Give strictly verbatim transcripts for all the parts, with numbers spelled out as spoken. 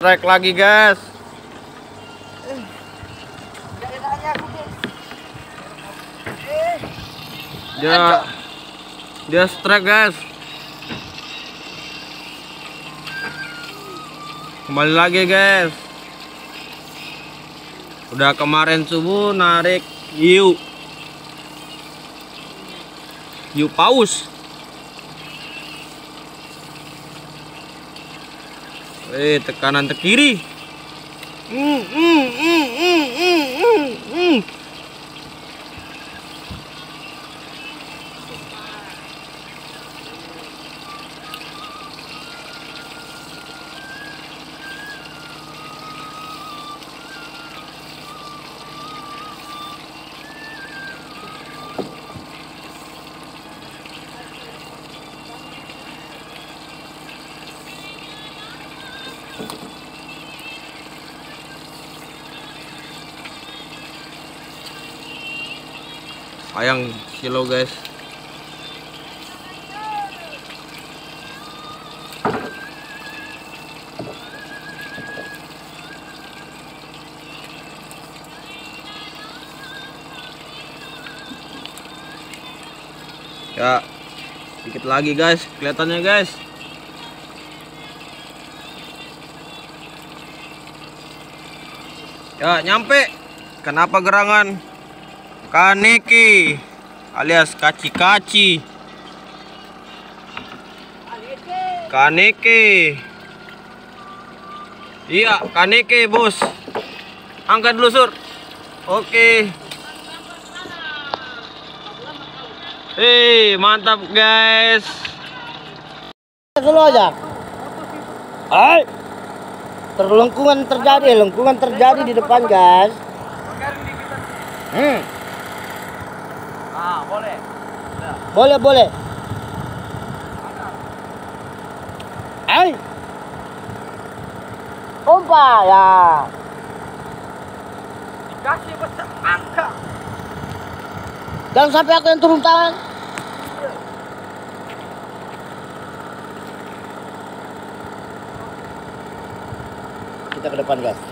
Strike lagi, guys. Dia dia strike, guys. Kembali lagi, guys. Udah kemarin subuh narik hiu. Hiu paus. Eh, tekanan ke kiri. Mm, mm, mm, mm, mm, mm, mm. Sayang silo, guys. Ya, dikit lagi, guys. Kelihatannya, guys. Ya, nyampe. Kenapa gerangan? Kaneke alias kaci-kaci. Kaneke. Iya, kaneke, bos. Angkat dulu, Sur. Oke. Hei, mantap, guys. Dulu aja. Hai. Terlengkungan terjadi, lengkungan terjadi di depan, guys. Hmm. Ah, boleh. Boleh, boleh. Hai. Umpa ya. Dikasih besar angka. Jangan sampai aku yang turun tangan. Kita ke depan, guys.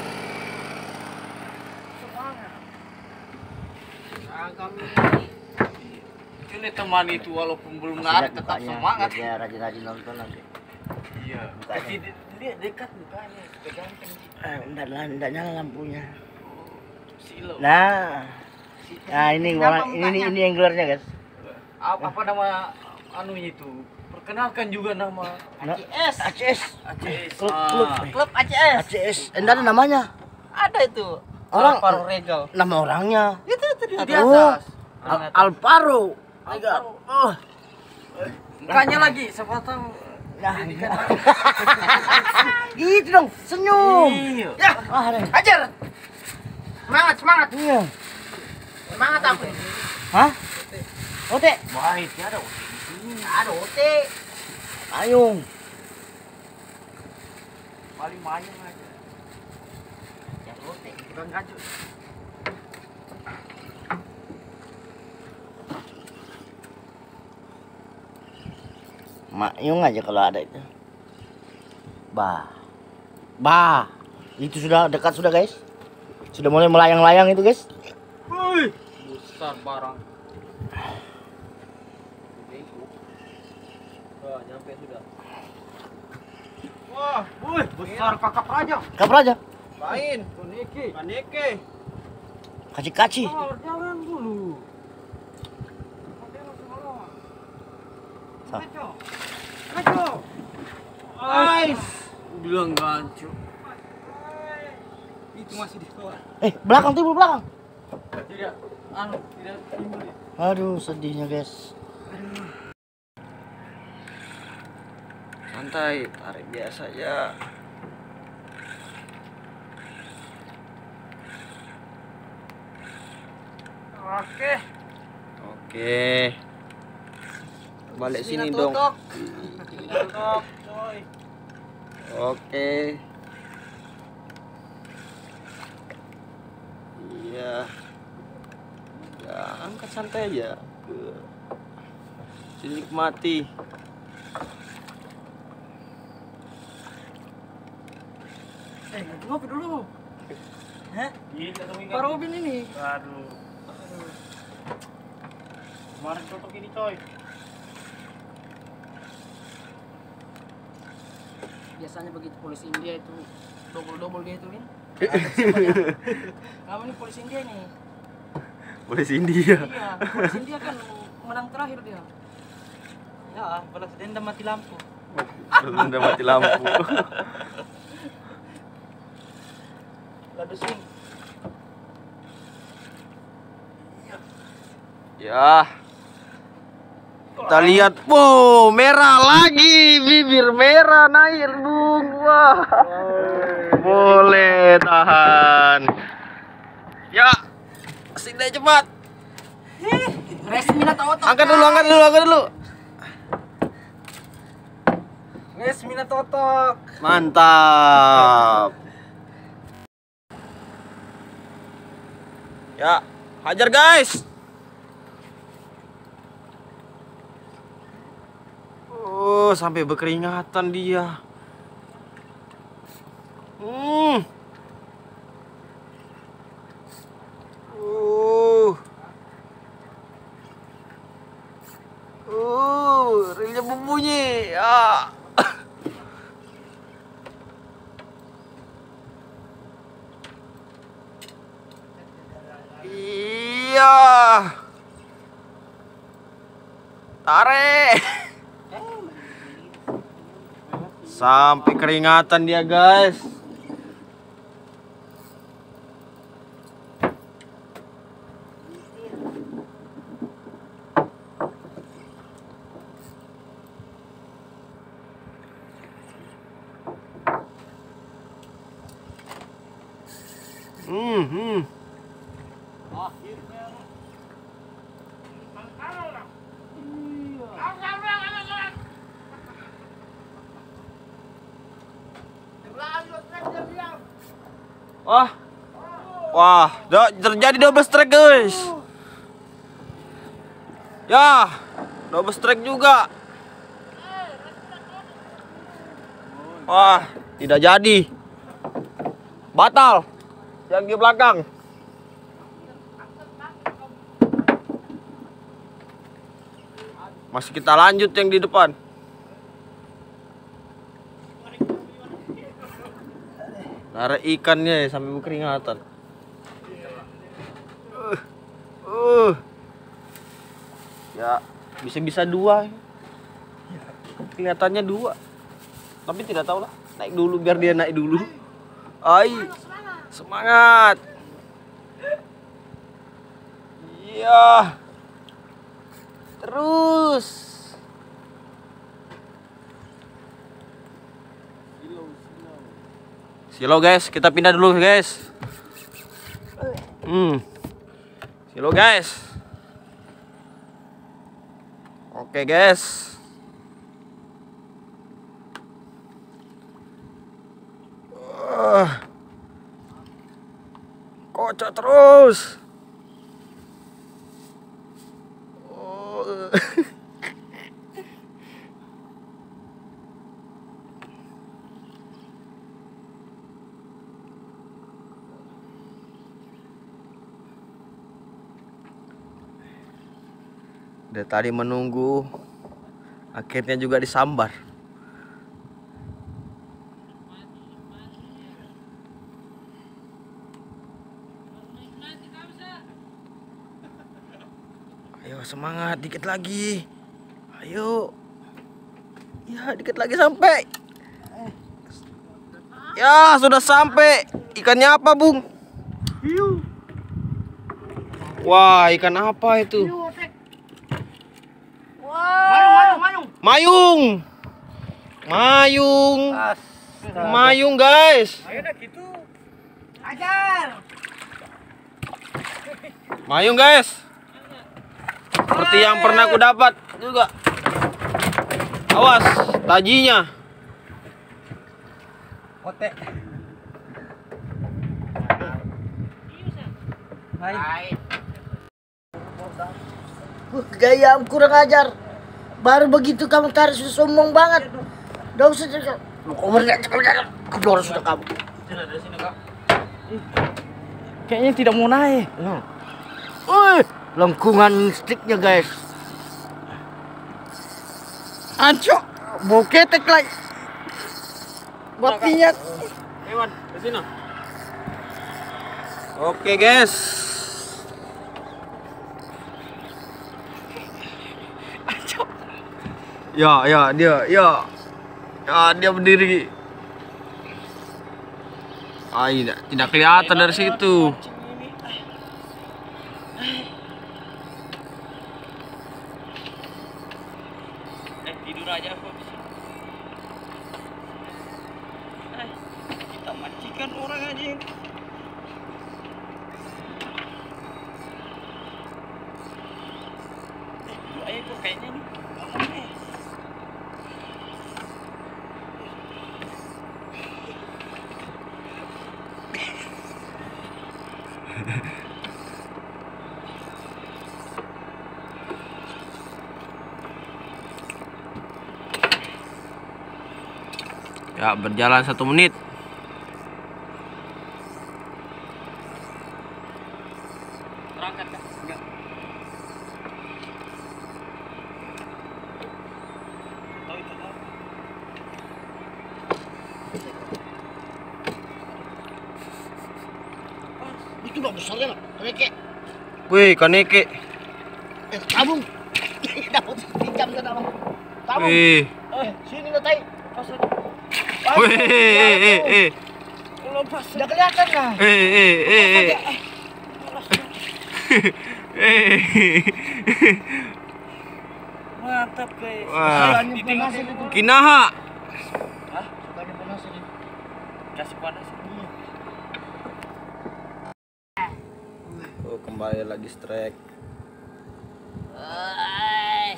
Nah, kami ini teman itu walaupun belum narik tetap semangat. Ya, rajin-rajin nonton nanti. Iya. Kasih lihat dekat mukanya, ganteng. Eh, enggak, enggak nyala lampunya. Silo. Nah. Nah, ini orang ini ini yang gelarnya, guys. Apa, apa nama anunya itu? Perkenalkan juga nama A C S. A C S. A C S. Klub Ah. klub Klub A C S. A C S. Enggak ada namanya. Ada itu. Orang Alvaro Regal. nama orangnya. Itu itu di Di Oh, atas. Al Alvaro. Regal. Oh. Mukanya lagi, siapa tahu. Nah, gitu dong, senyum. Iya. Ya, Ah, ada. hajar. Semangat, semangat. Iya. Semangat aku. Hah? Ote. Baik, ya ada di sini. Ada O T. Ayung. Paling mayung aja. Ya O T. Bukan kacau. Mayung aja kalau ada itu. Bah. Bah. Itu sudah dekat sudah, guys. Sudah mulai melayang-layang itu, guys. Wih, besar barang. Wah, nyampe sudah. Wah, wih, besar kakap raja. Kapan aja? Lain, Kaneke. Kaneke. Kaci-kaci. Oh, jangan dulu. Sah. Kaco. Kaco. Ais. Bilang gancu. Itu masih di bawah. Eh, belakang timbul belakang. Tidak, anu, tidak timbul. Aduh, sedihnya, guys. Santai, tarik biasa aja. Oke. Oke. Balik sini dong. Tutup, coy. Oke. Iya. Ya, angkat santai aja. Dinikmati. Eh, ngopi dulu. Hah? Pak Robin ini. Aduh. Kemarin cocok ini coy. Biasanya begitu polisi India itu double-double gitu kan. Kamu ini polisi India nih. Polisi India. Iya, polisi India kan menang terakhir dia. Ya, balas dendam mati lampu. Udah mati lampu. Lalu swing. Ya. Kita lihat, wow, merah lagi, bibir merah naik, Bung. Wah. Boleh tahan. Ya. Sini cepat. Resmi na toto. Angkat dulu, angkat dulu, angkat dulu. Resmi na totok. Mantap. Ya, hajar guys. Oh, sampai berkeringatan dia. Hmm. Uh. Uh, rilnya berbunyi. Ya. Iya. Tarik. Sampai keringatan dia, guys. Hmm, hmm. Wah, wah, do- terjadi double strike guys. Ya, double strike juga. Wah, tidak jadi. Batal. Yang di belakang. Masih kita lanjut yang di depan. Narik ikannya sampai berkeringatan. Uh, uh. Ya, bisa-bisa dua. Kelihatannya dua. Tapi tidak tahu lah. Naik dulu biar dia naik dulu. Ai. Semangat. Iya. Terus. Silo guys, kita pindah dulu guys. Hmm. Silo guys. Oke guys. Uh. Kocok terus. Oh. Dari tadi menunggu, akhirnya juga disambar. Ayo semangat, dikit lagi. Ayo. Ya, dikit lagi sampai. Ya, sudah sampai. Ikannya apa, Bung? Wah, ikan apa itu? Mayung, mayung, Mayung. Mayung. Mayung, guys. Ayo dah gitu. Ajar. Mayung, guys. Seperti yang pernah aku dapat juga. Awas, tajinya. Kotek. Hai. Uh, gaya kurang ajar. Baru begitu kamu tarik sudah sombong banget. Udah usah. Lu komernya kedor sudah kamu. sudah dari sini kak. Kayaknya tidak mau naik. Nah. Wih, lengkungan sticknya guys. Ancok, bau ketek lagi. Buat minyak. Hewan, ke sini. Oke, guys. Ancok. Ya, ya, dia, ya. Ya, dia berdiri. Ah, tidak, tidak kelihatan dari situ. Eh tidur aja aku di sini. Eh, kita mancingkan orang aja. Eh, dua ekor kayaknya nih. Bangun, eh. Ya, berjalan satu menit. Terangkat kak? Enggak. Tahu itu tahu. Itu bang besarnya nak, kaneke. Wih, kaneke. Eh, tabung. Dapat pinjam ke dalam. Tabung. Wih, Eh, sini lo tai. Pas lagi. wih, eh, eh, eh, Lepas. Udah kelihatan lah. eh, eh, eh, eh. Eh. Mantap guys. Wah, Sukanya panas itu. kinaha. Hah? Sukanya panas ini. Kasih panas. Oh, kembali lagi strike. Hai.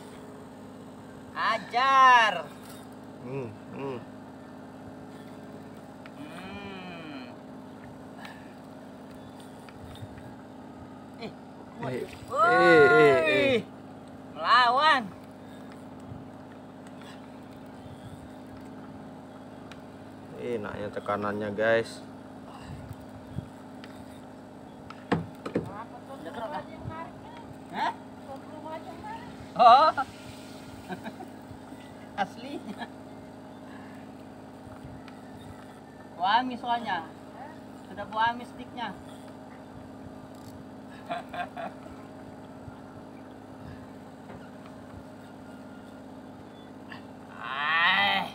Ajar. Hmm, hmm. Hmm. Eh, eh, eh, eh. Melawan. Eh, naknya tekanannya, guys. Hah? Oh. Aslinya. Buami soalnya. Sudah buami sticknya. Ai.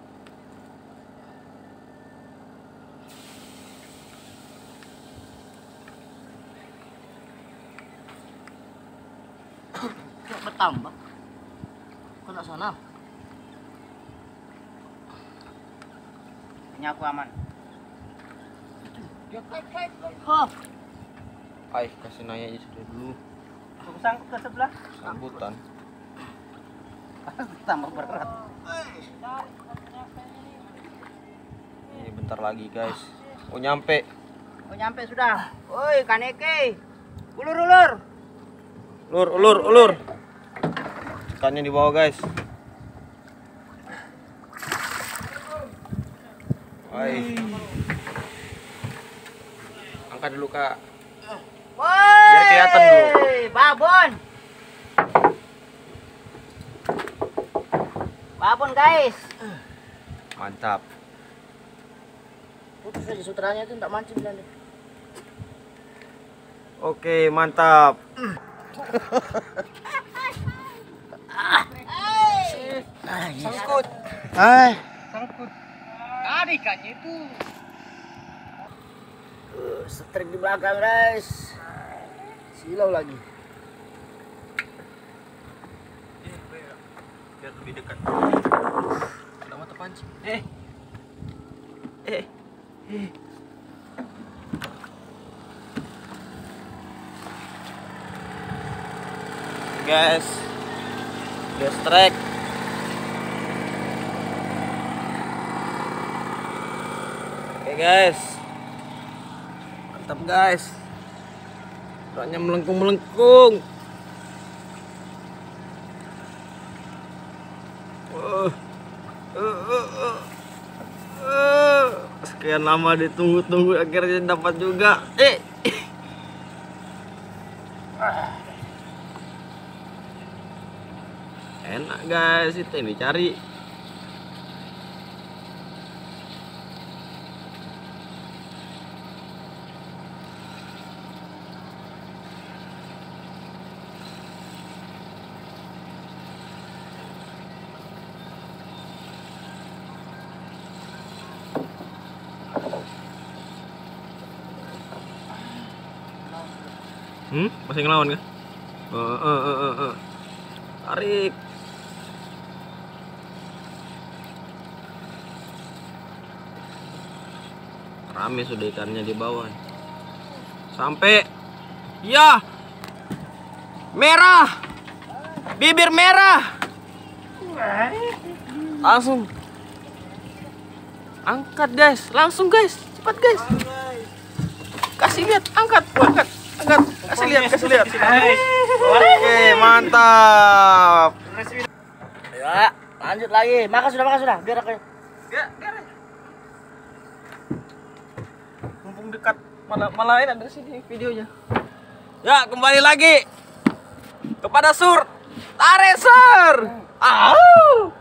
Kok bertambah? Kena sana. Ini aku aman. Dia kait-kait. Hah. Ay, kasih nanya aja sudah dulu. Aku sangkut ke sebelah. Sambutan. Tambah berat. Ini bentar lagi, guys. Oh, nyampe. Oh nyampe sudah. Woi kaneke. Ulur ulur. Ulur, ulur, ulur. Ikannya di bawah, guys. Hai. Angkat dulu, Kak. Woi. Biar kelihatan dulu. Babon. Babon guys. Mantap. Putus aja sutranya itu tak mancing dan. Oke, mantap. Sangkut. Hai. Sangkut. Ada ikannya itu. Uh, Strike di belakang guys. Silau lagi. Biar lebih dekat. Ada mata pancing. Eh. Eh. Eh. Guys, udah strike. Oke guys, mantap guys. Ikannya melengkung melengkung. Uh, uh, uh, uh, uh. Sekian lama ditunggu-tunggu akhirnya dapat juga. Eh. Enak guys, itu yang dicari. Hmm, masih ngelawan kan? Eh, eh, eh, eh, eh. Tarik. Rame sudah ikannya di bawah. Sampai. Ya. Merah. Bibir merah. Langsung. Angkat guys, langsung guys, cepat guys. Kasih lihat, angkat, angkat. Angkat, kasih lihat, kasih lihat. Oke, mantap. Ya, lanjut lagi. Makan sudah, makan sudah. Biar aku. Ya, biar. Mumpung dekat, malah malah enak dari sini videonya. Ya, kembali lagi kepada Sur. Tarik Sur. Ah.